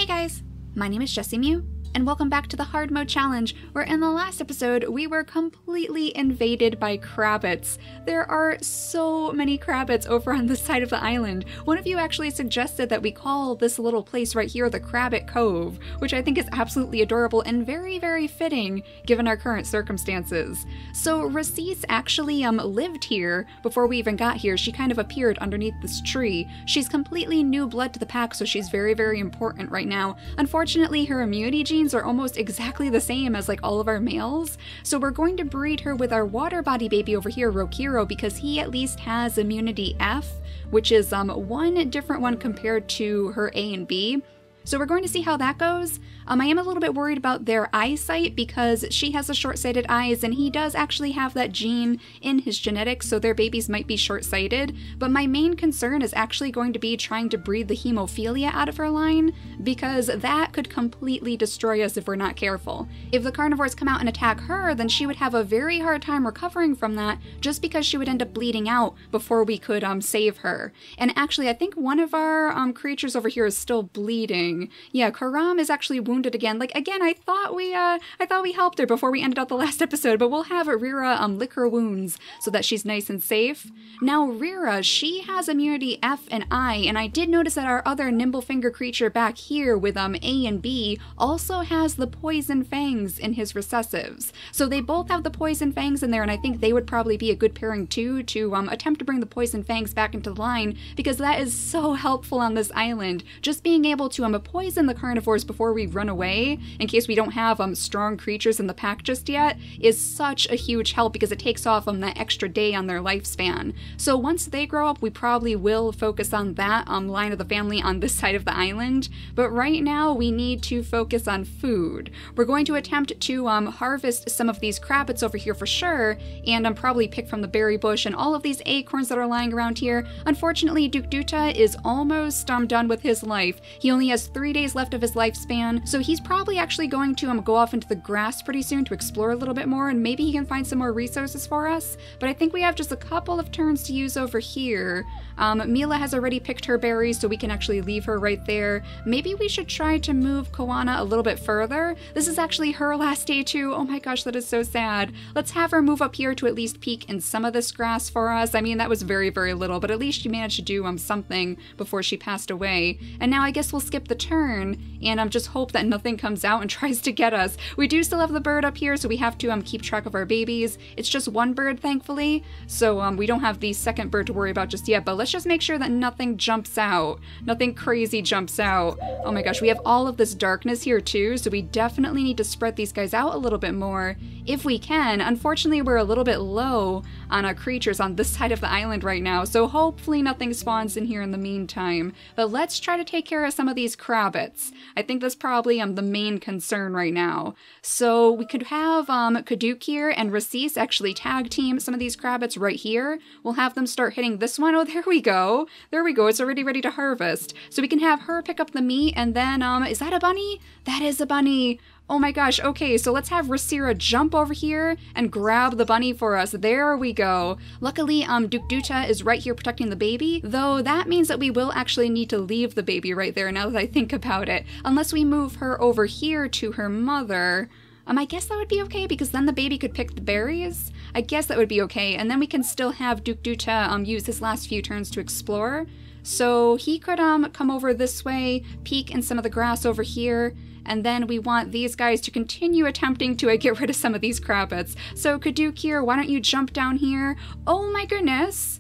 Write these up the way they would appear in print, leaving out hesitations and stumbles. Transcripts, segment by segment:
Hey guys, my name is JessiMew, and welcome back to the Hard Mode Challenge, where in the last episode we were completely invaded by crabbits. There are so many crabbits over on this side of the island. One of you actually suggested that we call this little place right here the Crabbit Cove, which I think is absolutely adorable and very, very fitting given our current circumstances. So Racise actually lived here before we even got here. She kind of appeared underneath this tree. She's completely new blood to the pack, so she's very, very important right now. Unfortunately, her immunity genes are almost exactly the same as like all of our males, so we're going to breed her with our water body baby over here, Rokiro, because he at least has immunity F, which is one different one compared to her A and B. So we're going to see how that goes. I am a little bit worried about their eyesight because she has the short-sighted eyes and he does actually have that gene in his genetics, so their babies might be short-sighted. But my main concern is actually going to be trying to breed the hemophilia out of her line, because that could completely destroy us if we're not careful. If the carnivores come out and attack her, then she would have a very hard time recovering from that, just because she would end up bleeding out before we could save her. And actually, I think one of our creatures over here is still bleeding. Yeah, Karam is actually wounded again. Like, again, I thought we helped her before we ended out the last episode, but we'll have Rira lick her wounds so that she's nice and safe. Now, Rira, she has immunity F and I, and I did notice that our other nimble finger creature back here with A and B also has the poison fangs in his recessives. So they both have the poison fangs in there, and I think they would probably be a good pairing too to attempt to bring the poison fangs back into the line, because that is so helpful on this island. Just being able to poison the carnivores before we run away, in case we don't have strong creatures in the pack just yet, is such a huge help, because it takes off that extra day on their lifespan. So once they grow up, we probably will focus on that line of the family on this side of the island, but right now we need to focus on food. We're going to attempt to harvest some of these crabbits over here for sure, and probably pick from the berry bush and all of these acorns that are lying around here. Unfortunately, Duke Duta is almost done with his life. He only has 3 days left of his lifespan, so he's probably actually going to go off into the grass pretty soon to explore a little bit more, and maybe he can find some more resources for us. But I think we have just a couple of turns to use over here. Mila has already picked her berries, so we can actually leave her right there. Maybe we should try to move Koana a little bit further. This is actually her last day too. Oh my gosh, that is so sad. Let's have her move up here to at least peek in some of this grass for us. I mean, that was very, very little, but at least she managed to do something before she passed away. And now I guess we'll skip the turn and just hope that nothing comes out and tries to get us. We do still have the bird up here, so we have to keep track of our babies. It's just one bird, thankfully, so we don't have the second bird to worry about just yet, but let's just make sure that nothing jumps out. Nothing crazy jumps out. Oh my gosh, we have all of this darkness here too, so we definitely need to spread these guys out a little bit more if we can. Unfortunately, we're a little bit low on our creatures on this side of the island right now, so hopefully nothing spawns in here in the meantime. But let's try to take care of some of these crabbits. I think that's probably the main concern right now. So we could have Kaduk here and Racise actually tag team some of these crabbits right here. We'll have them start hitting this one. Oh, there we go. There we go. It's already ready to harvest. So we can have her pick up the meat, and then, is that a bunny? That is a bunny. Oh my gosh, okay, so let's have Rasira jump over here and grab the bunny for us. There we go. Luckily, Duke Duta is right here protecting the baby, though that means that we will actually need to leave the baby right there now that I think about it. Unless we move her over here to her mother. I guess that would be okay, because then the baby could pick the berries. I guess that would be okay, and then we can still have Duke Duta use his last few turns to explore. So he could come over this way, peek in some of the grass over here, and then we want these guys to continue attempting to get rid of some of these crabbits. So Kaduk here, why don't you jump down here? Oh my goodness!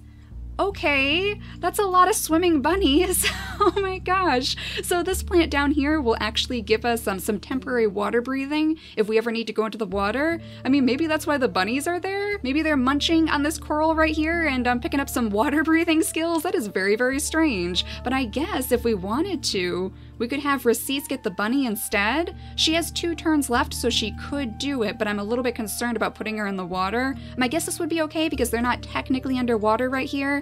Okay, that's a lot of swimming bunnies. Oh my gosh. So this plant down here will actually give us some temporary water breathing if we ever need to go into the water. I mean, maybe that's why the bunnies are there. Maybe they're munching on this coral right here and picking up some water breathing skills. That is very, very strange. But I guess if we wanted to, we could have Racise get the bunny instead. She has 2 turns left, so she could do it, but I'm a little bit concerned about putting her in the water. I guess this would be okay because they're not technically underwater right here,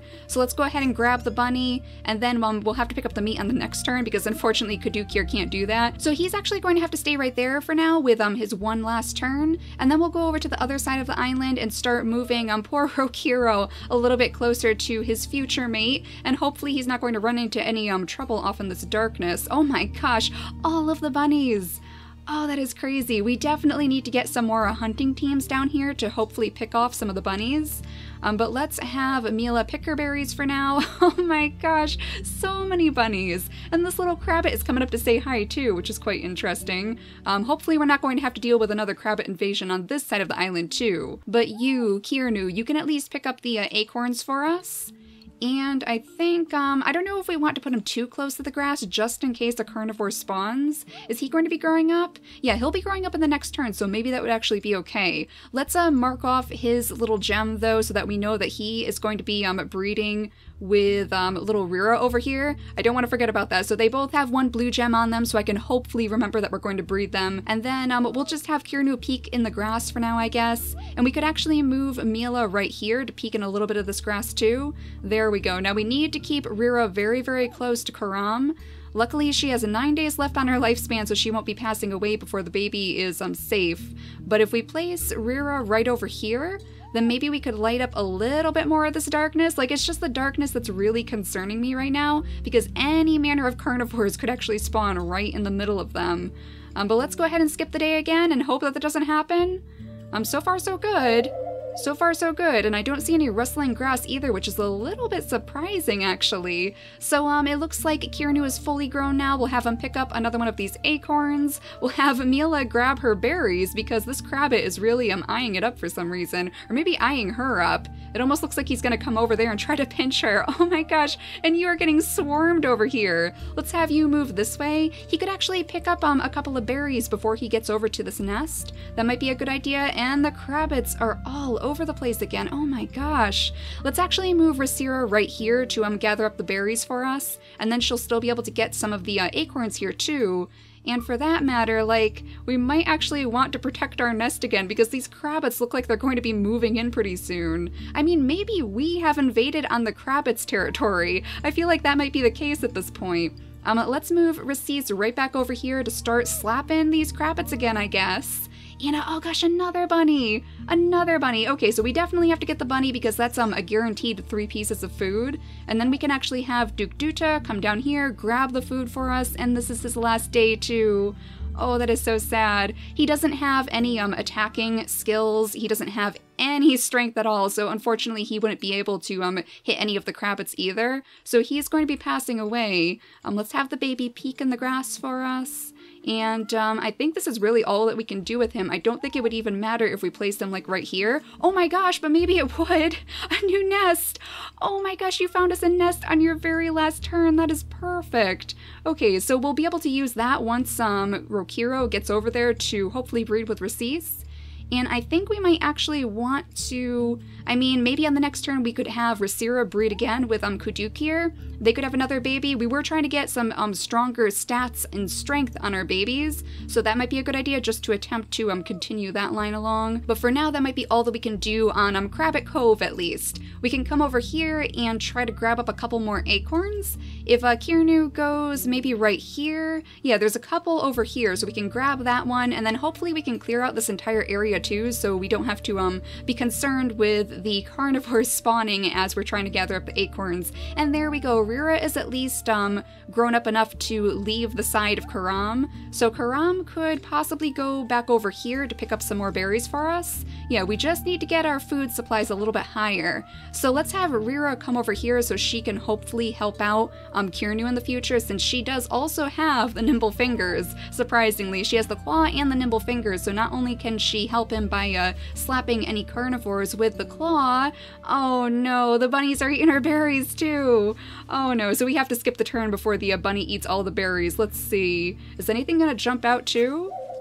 So let's go ahead and grab the bunny, and then we'll have to pick up the meat on the next turn because unfortunately Kadukir can't do that. So he's actually going to have to stay right there for now with his one last turn, and then we'll go over to the other side of the island and start moving poor Rokiro a little bit closer to his future mate, and hopefully he's not going to run into any trouble off in this darkness. Oh my gosh, all of the bunnies! Oh, that is crazy. We definitely need to get some more hunting teams down here to hopefully pick off some of the bunnies. But let's have Mila pick her berries for now. Oh my gosh, so many bunnies. And this little Crabbit is coming up to say hi too, which is quite interesting. Hopefully we're not going to have to deal with another Crabbit invasion on this side of the island too. But you, Kirnu, you can at least pick up the acorns for us. And I think, I don't know if we want to put him too close to the grass just in case a carnivore spawns. Is he going to be growing up? Yeah, he'll be growing up in the next turn, so maybe that would actually be okay. Let's mark off his little gem though, so that we know that he is going to be breeding with little Rira over here. I don't want to forget about that. So they both have one blue gem on them, so I can hopefully remember that we're going to breed them. And then we'll just have Kirnu peek in the grass for now, I guess. And we could actually move Mila right here to peek in a little bit of this grass too. There we go. Now we need to keep Rira very, very close to Karam. Luckily, she has 9 days left on her lifespan, so she won't be passing away before the baby is safe. But if we place Rira right over here, then maybe we could light up a little bit more of this darkness. Like, it's just the darkness that's really concerning me right now, because any manner of carnivores could actually spawn right in the middle of them. But let's go ahead and skip the day again and hope that that doesn't happen. So far so good. So far so good, and I don't see any rustling grass either, which is a little bit surprising actually. So it looks like Kirnu is fully grown now. We'll have him pick up another one of these acorns. We'll have Mila grab her berries because this Crabbit is really eyeing it up for some reason, or maybe eyeing her up. It almost looks like he's gonna come over there and try to pinch her. Oh my gosh, and you are getting swarmed over here. Let's have you move this way. He could actually pick up a couple of berries before he gets over to this nest. That might be a good idea, and the Crabbits are all over the place again. Oh my gosh. Let's actually move Rasira right here to gather up the berries for us, and then she'll still be able to get some of the acorns here too. And for that matter, like, we might actually want to protect our nest again because these Crabbits look like they're going to be moving in pretty soon. I mean, maybe we have invaded on the Crabbits' territory. I feel like that might be the case at this point. Let's move Receipts right back over here to start slapping these Crabbits again, I guess. And oh gosh, another bunny! Another bunny! Okay, so we definitely have to get the bunny because that's a guaranteed 3 pieces of food. And then we can actually have Duke Duta come down here, grab the food for us, and this is his last day too. Oh, that is so sad. He doesn't have any attacking skills. He doesn't have any strength at all, so unfortunately he wouldn't be able to hit any of the Crabbits either. So he's going to be passing away. Let's have the baby peek in the grass for us. And I think this is really all that we can do with him. I don't think it would even matter if we placed him like right here. Oh my gosh, but maybe it would. A new nest. Oh my gosh, you found us a nest on your very last turn. That is perfect. Okay, so we'll be able to use that once Rokiro gets over there to hopefully breed with Receipts. And I think we might actually want to, I mean, maybe on the next turn we could have Rasira breed again with Kudukir. They could have another baby. We were trying to get some stronger stats and strength on our babies, so that might be a good idea just to attempt to continue that line along. But for now, that might be all that we can do on Crabbit Cove at least. We can come over here and try to grab up a couple more acorns. If Kirnu goes maybe right here, yeah, there's a couple over here, so we can grab that one, and then hopefully we can clear out this entire area too, so we don't have to be concerned with the carnivores spawning as we're trying to gather up the acorns. And there we go. Rira is at least grown up enough to leave the side of Karam, so Karam could possibly go back over here to pick up some more berries for us. Yeah, we just need to get our food supplies a little bit higher. So let's have Rira come over here so she can hopefully help out Kirnu in the future, since she does also have the nimble fingers. Surprisingly, she has the claw and the nimble fingers, so not only can she help him by slapping any carnivores with the claw. Oh no, the bunnies are eating our berries too. Oh no, so we have to skip the turn before the bunny eats all the berries. Let's see. Is anything gonna jump out too?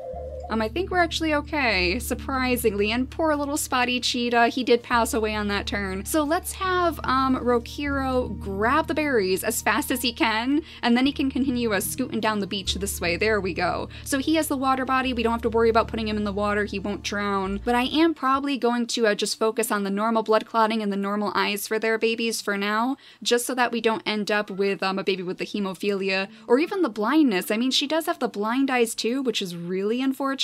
I think we're actually okay, surprisingly, and poor little Spotty Cheetah, he did pass away on that turn. So let's have Rokiro grab the berries as fast as he can, and then he can continue scooting down the beach this way. There we go. So he has the water body, we don't have to worry about putting him in the water, he won't drown. But I am probably going to just focus on the normal blood clotting and the normal eyes for their babies for now, just so that we don't end up with a baby with the hemophilia, or even the blindness. I mean, she does have the blind eyes too, which is really unfortunate.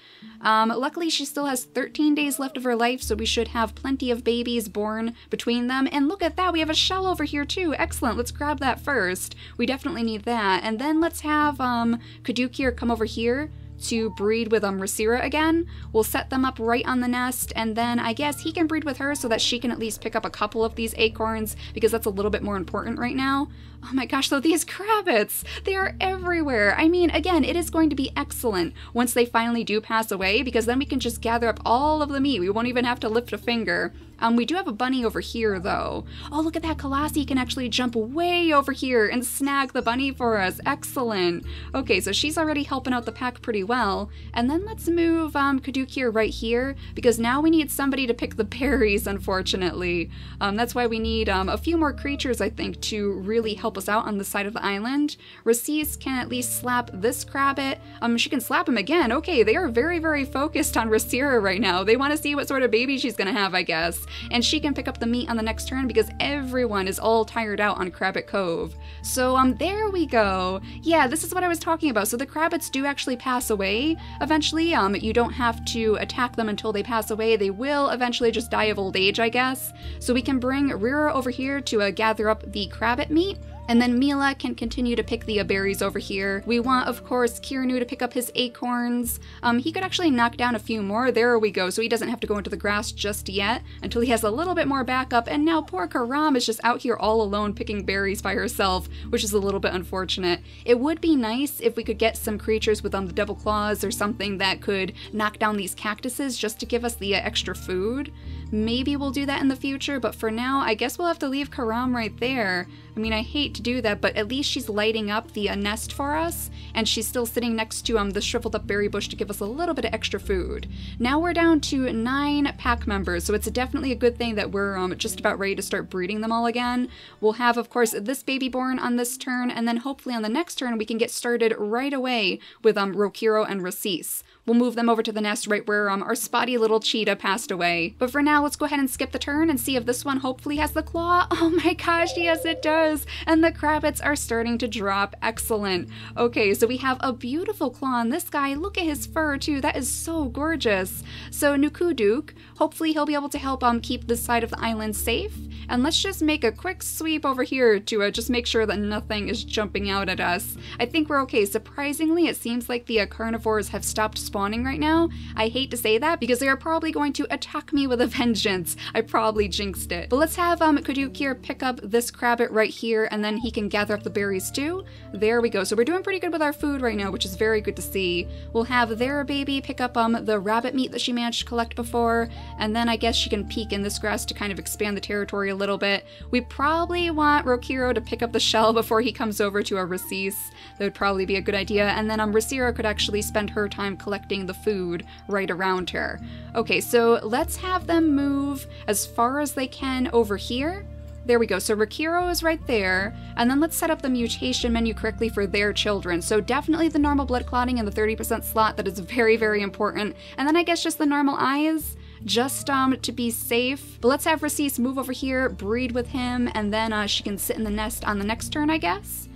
Luckily, she still has 13 days left of her life, so we should have plenty of babies born between them. And look at that, we have a shell over here too. Excellent, let's grab that first. We definitely need that. And then let's have Kadukir come over here to breed with Rasira again. We'll set them up right on the nest, and then I guess he can breed with her so that she can at least pick up a couple of these acorns, because that's a little bit more important right now. Oh my gosh, though, these crabbits, they are everywhere. I mean, again, it is going to be excellent once they finally do pass away, because then we can just gather up all of the meat. We won't even have to lift a finger. We do have a bunny over here, though. Oh, look at that. Kalasi can actually jump way over here and snag the bunny for us. Excellent. Okay, so she's already helping out the pack pretty well. And then let's move Kadukir right here, because now we need somebody to pick the berries, unfortunately. That's why we need a few more creatures, I think, to really help us out on the side of the island. Racis can at least slap this Crabbit. She can slap him again. Okay, they are very, very focused on Rasira right now. They want to see what sort of baby she's gonna have, I guess. And she can pick up the meat on the next turn, because everyone is all tired out on Crabbit Cove. So there we go. Yeah, this is what I was talking about. So the Crabbits do actually pass away eventually. You don't have to attack them until they pass away. They will eventually just die of old age, I guess. So we can bring Rira over here to gather up the Crabbit meat. And then Mila can continue to pick the berries over here. We want, of course, Kirinu to pick up his acorns. He could actually knock down a few more. There we go. So he doesn't have to go into the grass just yet until he has a little bit more backup. And now poor Karam is just out here all alone picking berries by herself, which is a little bit unfortunate. It would be nice if we could get some creatures with the double claws or something that could knock down these cactuses just to give us the extra food. Maybe we'll do that in the future, but for now, I guess we'll have to leave Karam right there. I mean, I hate to do that, but at least she's lighting up the nest for us, and she's still sitting next to the shriveled up berry bush to give us a little bit of extra food. Now we're down to 9 pack members, so it's definitely a good thing that we're just about ready to start breeding them all again. We'll have, of course, this baby born on this turn, and then hopefully on the next turn we can get started right away with Rokiro and Racis. We'll move them over to the nest right where our spotty little cheetah passed away. But for now, let's go ahead and skip the turn and see if this one hopefully has the claw. Oh my gosh, yes it does! And the Crabbits are starting to drop. Excellent. Okay, so we have a beautiful claw on this guy. Look at his fur too, that is so gorgeous. So Nukuduk, hopefully he'll be able to help keep this side of the island safe. And let's just make a quick sweep over here to just make sure that nothing is jumping out at us. I think we're okay. Surprisingly, it seems like the carnivores have stopped spawning right now. I hate to say that because they are probably going to attack me with a vengeance. I probably jinxed it. But let's have Kadukir pick up this Crabbit right here, and then he can gather up the berries too. There we go. So we're doing pretty good with our food right now, which is very good to see. We'll have their baby pick up the rabbit meat that she managed to collect before, and then I guess she can peek in this grass to kind of expand the territory a little bit. We probably want Rokiro to pick up the shell before he comes over to our Racis. That would probably be a good idea, and then Rasira could actually spend her time collecting the food right around her. Okay, so let's have them move as far as they can over here. There we go, so Rokiro is right there, and then let's set up the mutation menu correctly for their children. So definitely the normal blood clotting in the 30% slot, that is very, very important. And then I guess just the normal eyes, just to be safe. But let's have Racis move over here, breed with him, and then she can sit in the nest on the next turn, I guess.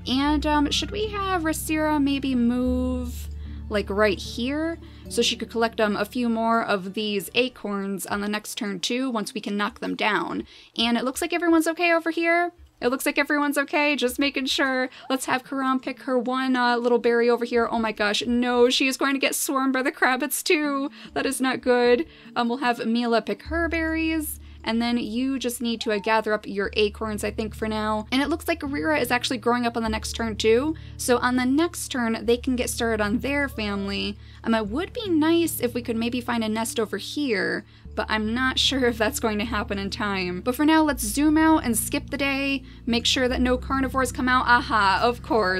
And should we have Rasira maybe move like right here, so she could collect a few more of these acorns on the next turn too, once we can knock them down. And it looks like everyone's okay over here. It looks like everyone's okay, just making sure. Let's have Karam pick her one little berry over here. Oh my gosh, no, she is going to get swarmed by the Crabbits too. That is not good. We'll have Mila pick her berries. And then you just need to gather up your acorns, I think, for now. And it looks like Rira is actually growing up on the next turn too. So on the next turn, they can get started on their family. It would be nice if we could maybe find a nest over here, but I'm not sure if that's going to happen in time. But for now, let's zoom out and skip the day, make sure that no carnivores come out. Aha, of course.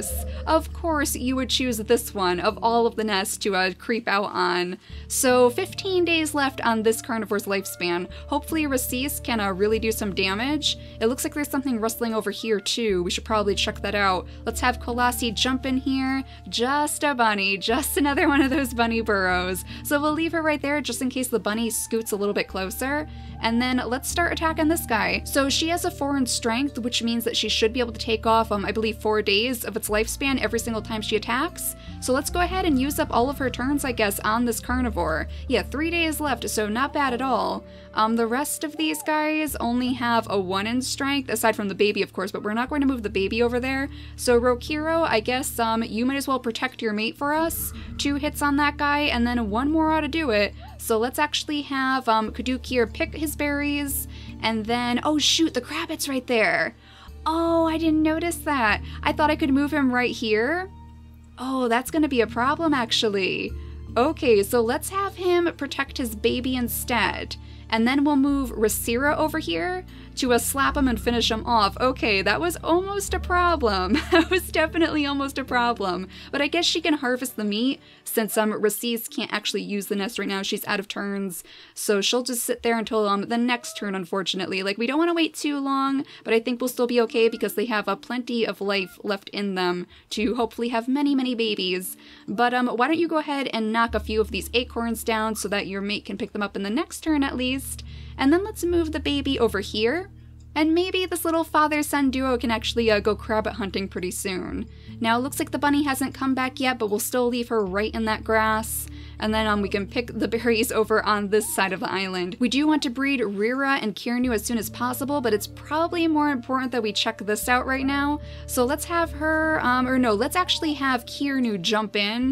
Of course, you would choose this one of all of the nests to creep out on. So 15 days left on this carnivore's lifespan. Hopefully Racis can really do some damage. It looks like there's something rustling over here too. We should probably check that out. Let's have Colossi jump in here. Just a bunny, just another one of those bunny burrows. So we'll leave her right there just in case the bunny scoots a little bit closer. And then let's start attacking this guy. So she has a 4 in strength, which means that she should be able to take off, I believe 4 days of its lifespan every single time she attacks. So let's go ahead and use up all of her turns, I guess, on this carnivore. Yeah, 3 days left, so not bad at all. The rest of these guys only have a 1 in strength, aside from the baby, of course, but we're not going to move the baby over there. So Rokiro, I guess you might as well protect your mate for us. 2 hits on that guy, and then 1 more ought to do it. So let's actually have Kadukir pick his berries, and then, oh shoot, the Crabbit's right there. Oh, I didn't notice that. I thought I could move him right here. Oh, that's gonna be a problem actually. Okay, so let's have him protect his baby instead. And then we'll move Rasira over here to slap him and finish him off. Okay, that was almost a problem. That was definitely almost a problem. But I guess she can harvest the meat since Racis can't actually use the nest right now. She's out of turns. So she'll just sit there until the next turn, unfortunately. Like, we don't want to wait too long, but I think we'll still be okay because they have plenty of life left in them to hopefully have many, many babies. But why don't you go ahead and knock a few of these acorns down so that your mate can pick them up in the next turn at least. And then let's move the baby over here. And maybe this little father-son duo can actually go crabbit hunting pretty soon. Now it looks like the bunny hasn't come back yet, but we'll still leave her right in that grass. And then we can pick the berries over on this side of the island. We do want to breed Rira and Kirnu as soon as possible, but it's probably more important that we check this out right now. So let's have her, let's actually have Kirnu jump in.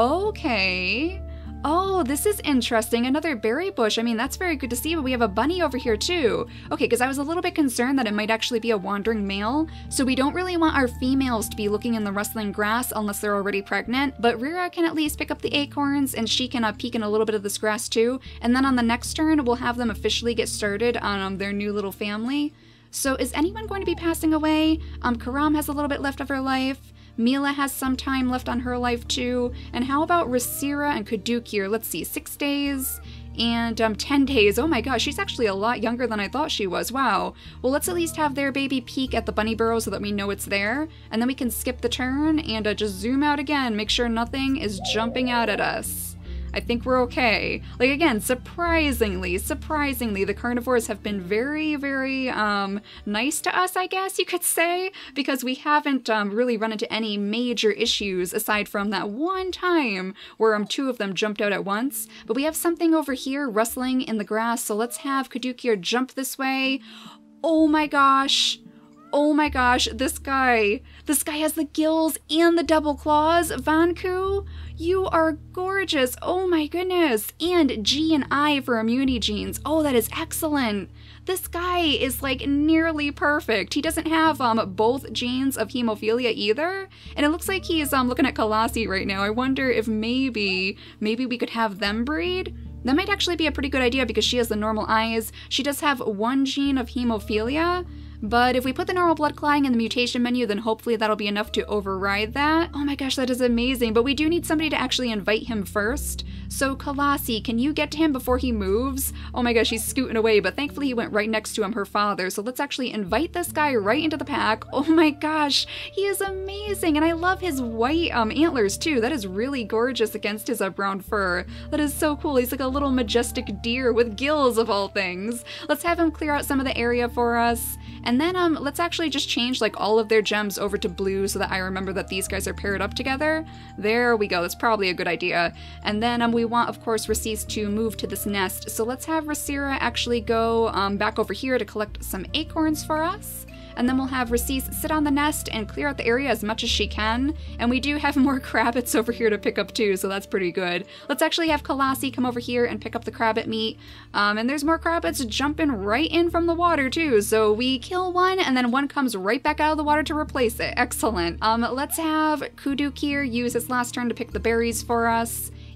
Okay. Oh, this is interesting. Another berry bush. I mean, that's very good to see, but we have a bunny over here too. Okay, because I was a little bit concerned that it might actually be a wandering male, so we don't really want our females to be looking in the rustling grass unless they're already pregnant, but Rira can at least pick up the acorns, and she can peek in a little bit of this grass too, and then on the next turn, we'll have them officially get started on their new little family. So is anyone going to be passing away? Karam has a little bit left of her life. Mila has some time left on her life too. And how about Rasira and Kadukir? Let's see, 6 days and 10 days. Oh my gosh, she's actually a lot younger than I thought she was. Wow. Well, let's at least have their baby peek at the bunny burrow so that we know it's there. And then we can skip the turn and just zoom out again. Make sure nothing is jumping out at us. I think we're okay. Like, again, surprisingly, the carnivores have been very, very nice to us, I guess you could say, because we haven't really run into any major issues aside from that one time where 2 of them jumped out at once. But we have something over here rustling in the grass, so let's have Kadukir jump this way. Oh my gosh. Oh my gosh, this guy has the gills and the double claws. Vanku, you are gorgeous. Oh my goodness. And G and I for immunity genes. Oh, that is excellent. This guy is like nearly perfect. He doesn't have both genes of hemophilia either. And it looks like he's looking at Colossi right now. I wonder if maybe we could have them breed. That might actually be a pretty good idea because she has the normal eyes. She does have 1 gene of hemophilia. But if we put the normal blood clotting in the mutation menu, then hopefully that'll be enough to override that. Oh my gosh, that is amazing. But we do need somebody to actually invite him first. So Colossi, can you get to him before he moves? Oh my gosh, he's scooting away, but thankfully he went right next to her father. So let's actually invite this guy right into the pack. Oh my gosh, he is amazing. And I love his white antlers too. That is really gorgeous against his brown fur. That is so cool. He's like a little majestic deer with gills of all things. Let's have him clear out some of the area for us. And then let's actually just change like all of their gems over to blue so that I remember that these guys are paired up together. There we go. That's probably a good idea. And then we want, of course, Racis to move to this nest. So let's have Rasira actually go back over here to collect some acorns for us. And then we'll have Racis sit on the nest and clear out the area as much as she can. And we do have more crabbits over here to pick up too, so that's pretty good. Let's actually have Colossi come over here and pick up the crabbit meat. And there's more crabbits jumping right in from the water too. So we kill one and then one comes right back out of the water to replace it. Excellent. Let's have Kadukir use his last turn to pick the berries for us.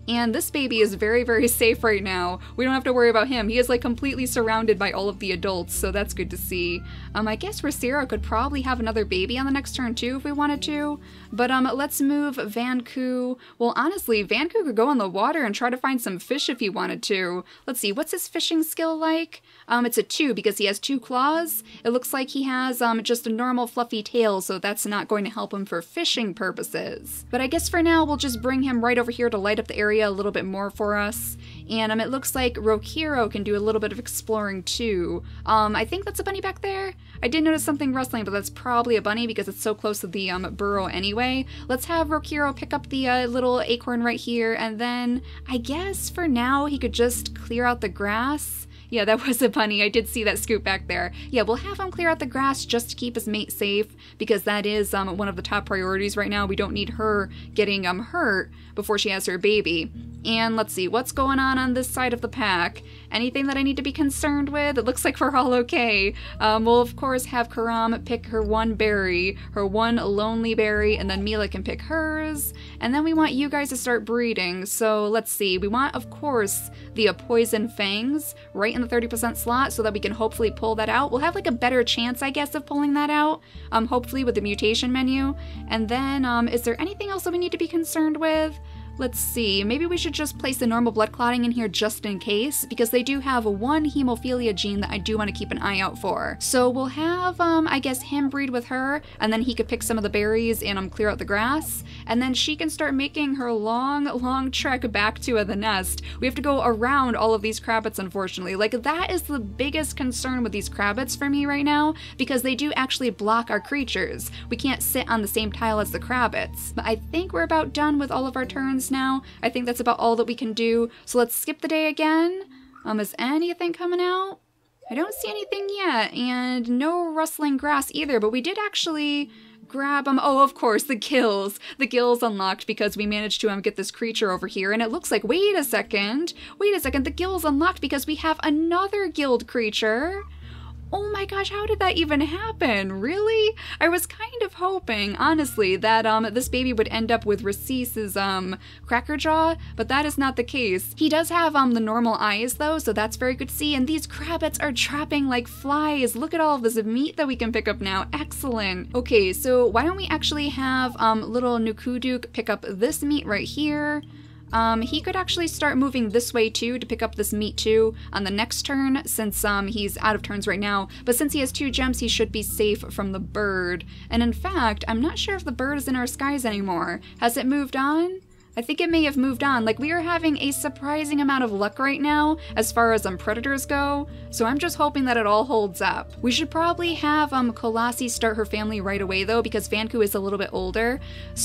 And this baby is very, very safe right now. We don't have to worry about him. He is like completely surrounded by all of the adults, so that's good to see. I guess Racira could probably have another baby on the next turn too if we wanted to. But let's move Vanku. Well, honestly, Vanku could go in the water and try to find some fish if he wanted to. Let's see, what's his fishing skill like? It's a 2 because he has 2 claws. It looks like he has just a normal fluffy tail, so that's not going to help him for fishing purposes. But I guess for now, we'll just bring him right over here to light up the area a little bit more for us. And it looks like Rokiro can do a little bit of exploring too. I think that's a bunny back there. I did notice something rustling, but that's probably a bunny because it's so close to the burrow anyway. Let's have Rokiro pick up the little acorn right here, and then I guess for now he could just clear out the grass. Yeah, that was a bunny. I did see that scoop back there. Yeah, we'll have him clear out the grass just to keep his mate safe, because that is one of the top priorities right now. We don't need her getting hurt before she has her baby. And let's see, what's going on this side of the pack? Anything that I need to be concerned with? It looks like we're all okay. We'll of course have Karam pick her 1 berry, her 1 lonely berry, and then Mila can pick hers. And then we want you guys to start breeding. So let's see, we want of course the poison fangs right in the 30% slot so that we can hopefully pull that out. We'll have like a better chance, I guess, of pulling that out, hopefully with the mutation menu. And then is there anything else that we need to be concerned with? Let's see, maybe we should just place the normal blood clotting in here just in case, because they do have 1 hemophilia gene that I do want to keep an eye out for. So we'll have, I guess, him breed with her, and then he could pick some of the berries and clear out the grass, and then she can start making her long trek back to the nest. We have to go around all of these crabbits, unfortunately. Like, that is the biggest concern with these crabbits for me right now, because they do actually block our creatures. We can't sit on the same tile as the crabbits. But I think we're about done with all of our turns now. I think that's about all that we can do. So let's skip the day again. Is anything coming out? I don't see anything yet, and no rustling grass either, but we did actually grab oh, of course, the gills. The gills unlocked because we managed to get this creature over here, and it looks like, wait a second, the gills unlocked because we have another gilled creature. Oh my gosh, how did that even happen? Really? I was kind of hoping, honestly, that this baby would end up with Racis's cracker jaw, but that is not the case. He does have the normal eyes though, so that's very good to see, and these crabbits are trapping like flies. Look at all of this meat that we can pick up now. Excellent. Okay, so why don't we actually have little Nukuduk pick up this meat right here. He could actually start moving this way too to pick up this meat too on the next turn, since he's out of turns right now, but since he has 2 gems he should be safe from the bird. And in fact, I'm not sure if the bird is in our skies anymore. Has it moved on? I think it may have moved on. Like, we are having a surprising amount of luck right now as far as predators go, so I'm just hoping that it all holds up. We should probably have Kolasi start her family right away though, because Vanku is a little bit older,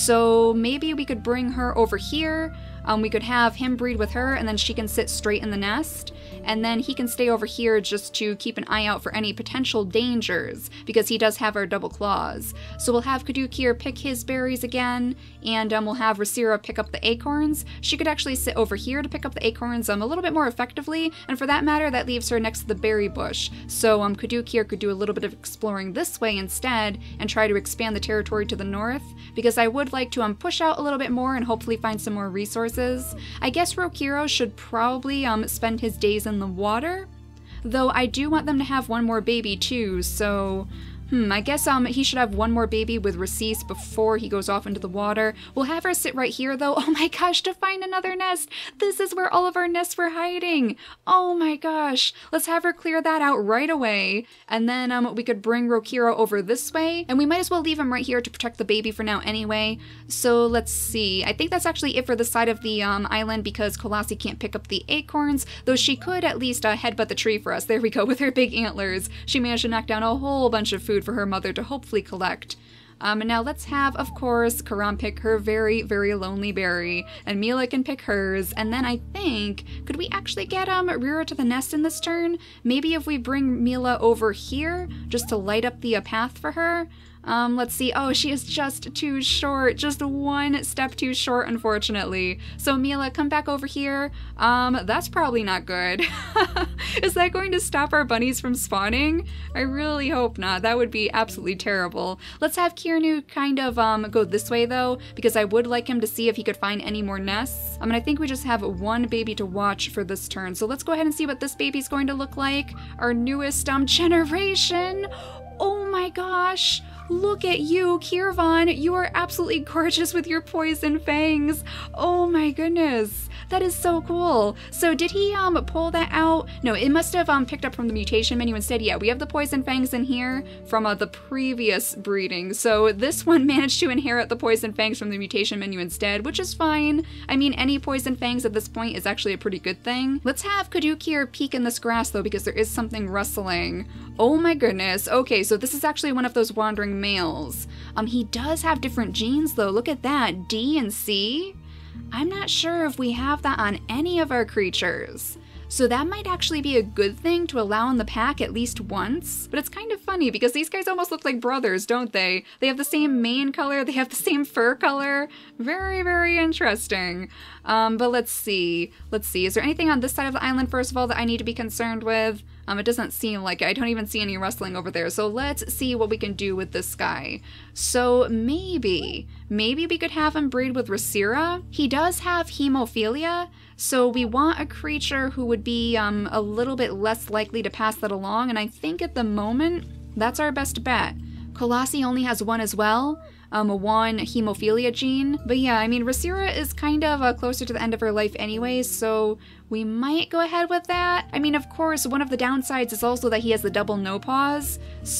so maybe we could bring her over here. We could have him breed with her, and then she can sit straight in the nest, and then he can stay over here just to keep an eye out for any potential dangers, because he does have our double claws. So we'll have Kaduk here pick his berries again, and we'll have Racira pick up the acorns. She could actually sit over here to pick up the acorns a little bit more effectively, and for that matter, that leaves her next to the berry bush. So Kaduk here could do a little bit of exploring this way instead, and try to expand the territory to the north, because I would like to push out a little bit more and hopefully find some more resources. I guess Rokiro should probably spend his days in the water, though I do want them to have 1 more baby too, so I guess he should have 1 more baby with Racis before he goes off into the water. We'll have her sit right here though. Oh my gosh, to find another nest! This is where all of our nests were hiding! Oh my gosh! Let's have her clear that out right away, and then we could bring Rokiro over this way, and we might as well leave him right here to protect the baby for now anyway. So let's see. I think that's actually it for the side of the island, because Kolasi can't pick up the acorns, though she could at least headbutt the tree for us. There we go, with her big antlers. She managed to knock down a whole bunch of food for her mother to hopefully collect. And now let's have, of course, Karam pick her very lonely berry, and Mila can pick hers, and then I think, could we actually get Rira to the nest in this turn? Maybe if we bring Mila over here, just to light up the path for her? Let's see. Oh, she is just too short. Just one step too short, unfortunately. So Mila, come back over here. That's probably not good. Is that going to stop our bunnies from spawning? I really hope not. That would be absolutely terrible. Let's have Kirnu kind of go this way though, because I would like him to see if he could find any more nests. I think we just have one baby to watch for this turn. So let's go ahead and see what this baby's going to look like. Our newest generation. Oh my gosh. Look at you, Kirvan. You are absolutely gorgeous with your poison fangs. Oh my goodness. That is so cool. So did he pull that out? No, it must have picked up from the mutation menu instead. Yeah, we have the poison fangs in here from the previous breeding. So this one managed to inherit the poison fangs from the mutation menu instead, which is fine. I mean, any poison fangs at this point is actually a pretty good thing. Let's have Kadukir peek in this grass though, because there is something rustling. Oh my goodness. Okay, so this is actually one of those wandering males. He does have different genes though. Look at that, D and C. I'm not sure if we have that on any of our creatures. So that might actually be a good thing to allow in the pack at least once. But it's kind of funny because these guys almost look like brothers, don't they? They have the same mane color, they have the same fur color. Very, very interesting. But let's see. Is there anything on this side of the island, first of all, that I need to be concerned with? It doesn't seem like it. I don't even see any rustling over there. So let's see what we can do with this guy. So maybe we could have him breed with Racira. He does have hemophilia, so we want a creature who would be a little bit less likely to pass that along. And I think at the moment, that's our best bet. Colossi only has one as well. One hemophilia gene. But yeah, I mean, Racira is kind of closer to the end of her life anyways, so we might go ahead with that. I mean, of course, one of the downsides is also that he has the double no paws,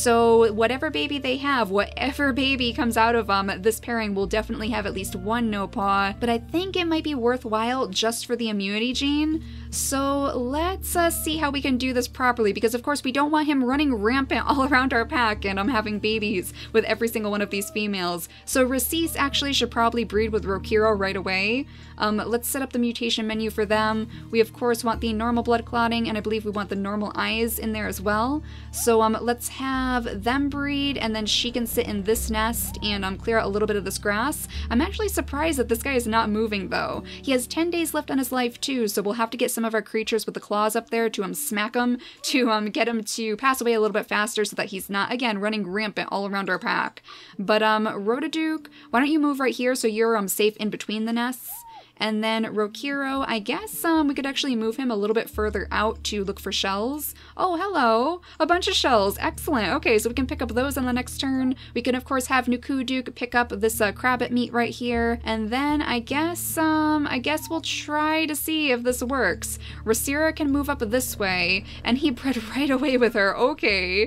so whatever baby they have, whatever baby comes out of this pairing will definitely have at least one no paw, but I think it might be worthwhile just for the immunity gene. So let's see how we can do this properly, because of course we don't want him running rampant all around our pack and having babies with every single one of these females. So Racis actually should probably breed with Rokiro right away. Let's set up the mutation menu for them. We of course want the normal blood clotting, and I believe we want the normal eyes in there as well. So let's have them breed, and then she can sit in this nest and clear out a little bit of this grass. I'm actually surprised that this guy is not moving though. He has 10 days left on his life too, so we'll have to get some of our creatures with the claws up there to smack him, to get him to pass away a little bit faster so that he's not, again, running rampant all around our pack. But Rotoduke, why don't you move right here so you're safe in between the nests? And then Rokiro, I guess we could actually move him a little bit further out to look for shells. Oh, hello! A bunch of shells. Excellent. Okay, so we can pick up those on the next turn. We can, of course, have Nukuduke pick up this Crabbit meat right here. And then I guess we'll try to see if this works. Racira can move up this way, and he bred right away with her. Okay.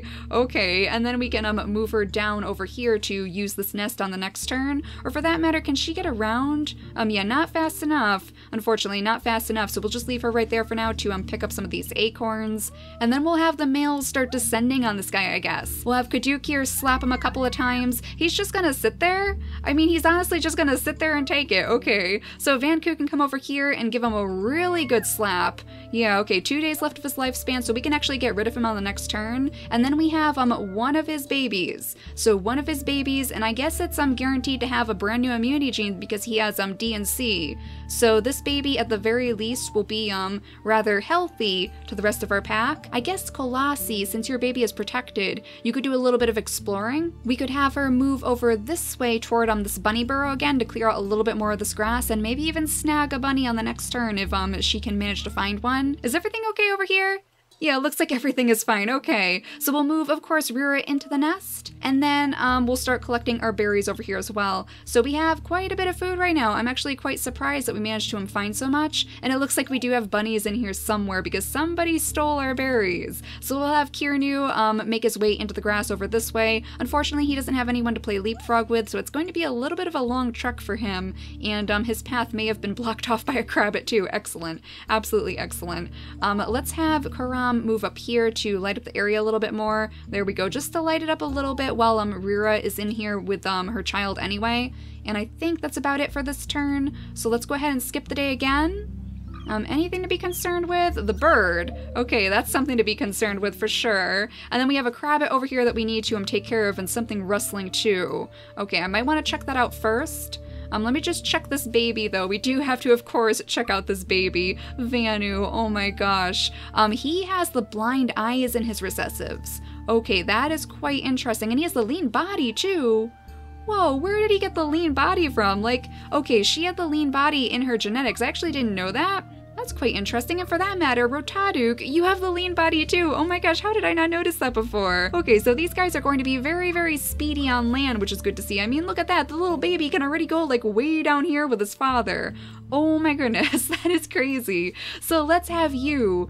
And then we can move her down over here to use this nest on the next turn. Or for that matter, can she get around? Yeah, not fast enough. Unfortunately, not fast enough, so we'll just leave her right there for now to pick up some of these acorns. And then we'll have the males start descending on this guy, I guess. We'll have Kaduk here slap him a couple of times. He's just gonna sit there? I mean, he's honestly just gonna sit there and take it. Okay, so Vanku can come over here and give him a really good slap. Yeah, okay, 2 days left of his lifespan, so we can actually get rid of him on the next turn. And then we have one of his babies. So one of his babies, and I guess it's guaranteed to have a brand new immunity gene because he has D and C. So this baby at the very least will be rather healthy to the rest of our pack. I guess Colossi, since your baby is protected, you could do a little bit of exploring. We could have her move over this way toward this bunny burrow again to clear out a little bit more of this grass, and maybe even snag a bunny on the next turn if she can manage to find one. Is everything okay over here? Yeah, it looks like everything is fine. Okay, so we'll move, of course, Rira into the nest, and then we'll start collecting our berries over here as well. So we have quite a bit of food right now. I'm actually quite surprised that we managed to find so much, and it looks like we do have bunnies in here somewhere because somebody stole our berries. So we'll have Kirnu make his way into the grass over this way. Unfortunately, he doesn't have anyone to play leapfrog with, so it's going to be a little bit of a long trek for him, and his path may have been blocked off by a crabbit too. Excellent. Absolutely excellent. Let's have Karam move up here to light up the area a little bit more. There we go, just to light it up a little bit while Rira is in here with her child anyway. And I think that's about it for this turn. So let's go ahead and skip the day again. Anything to be concerned with? The bird. Okay, that's something to be concerned with for sure. And then we have a crabbit over here that we need to take care of, and something rustling too. Okay, I might want to check that out first. Let me just check this baby though. We do have to, of course, check out this baby. Vanu, oh my gosh. He has the blind eyes in his recessives. Okay, that is quite interesting. And he has the lean body too. Whoa, where did he get the lean body from? Like, okay, she had the lean body in her genetics. I actually didn't know that. That's quite interesting, and for that matter, Rotaduk, you have the lean body too. Oh my gosh, how did I not notice that before? Okay, so these guys are going to be very, very speedy on land, which is good to see. I mean, look at that. The little baby can already go like way down here with his father. Oh my goodness, that is crazy. So let's have you,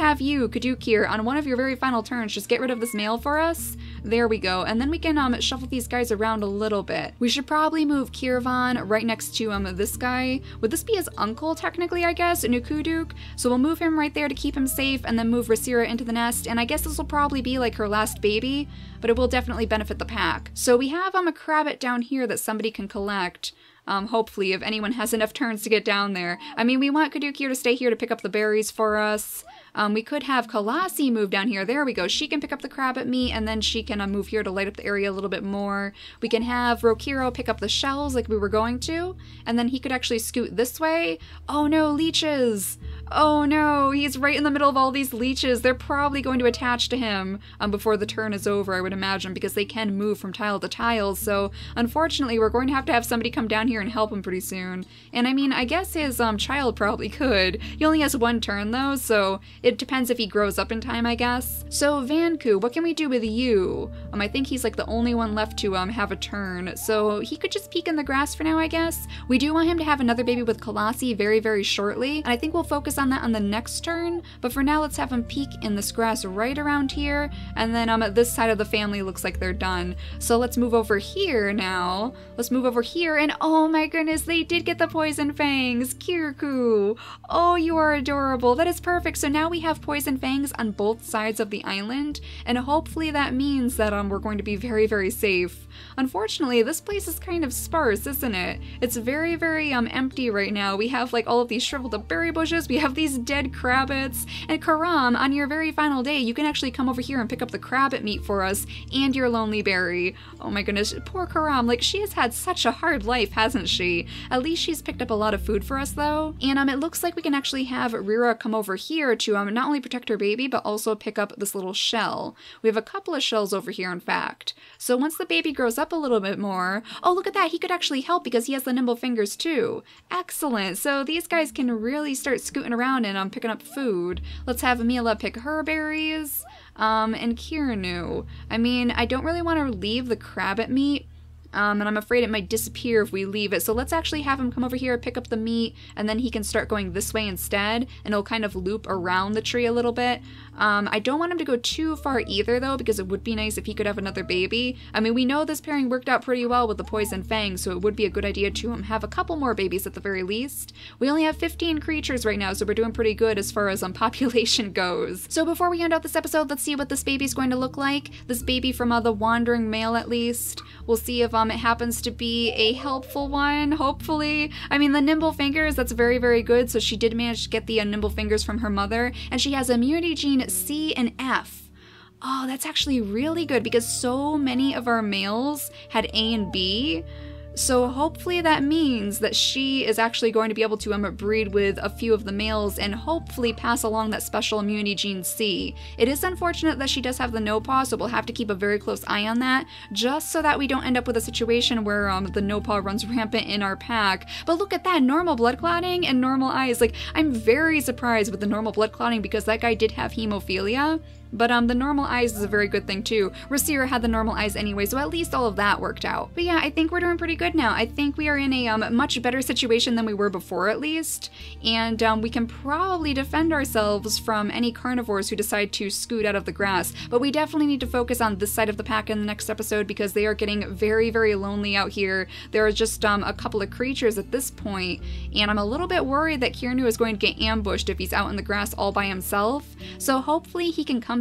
Kaduk here, on one of your very final turns, just get rid of this male for us. There we go, and then we can shuffle these guys around a little bit. We should probably move Kirvan right next to this guy. Would this be his uncle, technically, I guess? Nukuduk? So we'll move him right there to keep him safe, and then move Rasira into the nest, and I guess this will probably be like her last baby, but it will definitely benefit the pack. So we have a crabbit down here that somebody can collect. Hopefully, if anyone has enough turns to get down there. I mean, we want Kaduk here to stay here to pick up the berries for us. We could have Kalasi move down here. There we go. She can pick up the crabbit meat, and then she can move here to light up the area a little bit more. We can have Rokiro pick up the shells like we were going to, and then he could actually scoot this way. Oh no, leeches! Oh no, he's right in the middle of all these leeches. They're probably going to attach to him before the turn is over, I would imagine, because they can move from tile to tile. So unfortunately, we're going to have somebody come down here and help him pretty soon. And I mean, I guess his child probably could. He only has one turn though, so it depends if he grows up in time, I guess. So Vanku, what can we do with you? I think he's like the only one left to have a turn, so he could just peek in the grass for now, I guess. We do want him to have another baby with Kalasi very, very shortly, and I think we'll focus on that on the next turn, but for now let's have him peek in this grass right around here, and then this side of the family looks like they're done. So let's move over here now. Let's move over here, and oh my goodness, they did get the poison fangs! Kirikou! Oh, you are adorable. That is perfect. So now we have poison fangs on both sides of the island, and hopefully that means that we're going to be very, very safe. Unfortunately, this place is kind of sparse, isn't it? It's very, very empty right now. We have like all of these shriveled up berry bushes, we have these dead crabbits, and Karam, on your very final day, you can actually come over here and pick up the crabbit meat for us and your lonely berry. Oh my goodness, poor Karam, like she has had such a hard life, hasn't she? At least she's picked up a lot of food for us though. And it looks like we can actually have Rira come over here to not only protect her baby, but also pick up this little shell. We have a couple of shells over here, in fact. So once the baby grows up a little bit more, oh look at that, he could actually help because he has the nimble fingers too. Excellent, so these guys can really start scooting around and picking up food. Let's have Amila pick her berries, and Kirinu. I mean, I don't really want to leave the crabbit meat, and I'm afraid it might disappear if we leave it. So let's actually have him come over here, pick up the meat, and then he can start going this way instead, and it'll kind of loop around the tree a little bit. I don't want him to go too far either though, because it would be nice if he could have another baby. I mean, we know this pairing worked out pretty well with the poison fangs, so it would be a good idea to have a couple more babies at the very least. We only have 15 creatures right now, so we're doing pretty good as far as population goes. So before we end out this episode, let's see what this baby's going to look like. This baby from the wandering male, at least. We'll see if it happens to be a helpful one, hopefully. I mean, the nimble fingers, that's very, very good. So she did manage to get the nimble fingers from her mother, and she has immunity gene C and F. Oh, that's actually really good because so many of our males had A and B. So hopefully that means that she is actually going to be able to breed with a few of the males and hopefully pass along that special immunity gene C. It is unfortunate that she does have the no paw, so we'll have to keep a very close eye on that, just so that we don't end up with a situation where the no paw runs rampant in our pack. But look at that, normal blood clotting and normal eyes. Like, I'm very surprised with the normal blood clotting because that guy did have hemophilia. But the normal eyes is a very good thing too. Rasira had the normal eyes anyway, so at least all of that worked out. But yeah, I think we're doing pretty good now. I think we are in a much better situation than we were before, at least. And we can probably defend ourselves from any carnivores who decide to scoot out of the grass. But we definitely need to focus on this side of the pack in the next episode because they are getting very, very lonely out here. There are just a couple of creatures at this point, and I'm a little bit worried that Kirinu is going to get ambushed if he's out in the grass all by himself. So hopefully he can come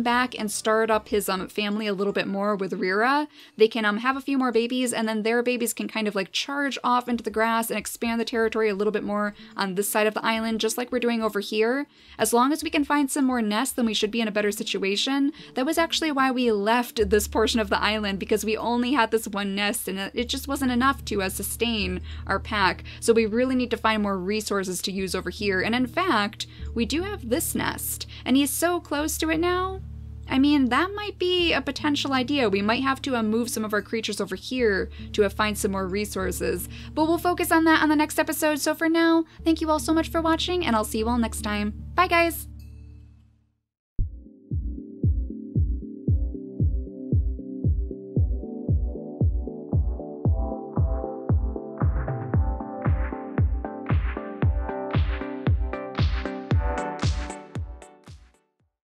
come back and start up his family a little bit more with Rira, they can have a few more babies, and then their babies can kind of like charge off into the grass and expand the territory a little bit more on this side of the island, just like we're doing over here. As long as we can find some more nests, then we should be in a better situation. That was actually why we left this portion of the island, because we only had this one nest and it just wasn't enough to sustain our pack. So we really need to find more resources to use over here. And in fact, we do have this nest, and he's so close to it now. I mean, that might be a potential idea. We might have to move some of our creatures over here to find some more resources. But we'll focus on that on the next episode. So for now, thank you all so much for watching, and I'll see you all next time. Bye, guys!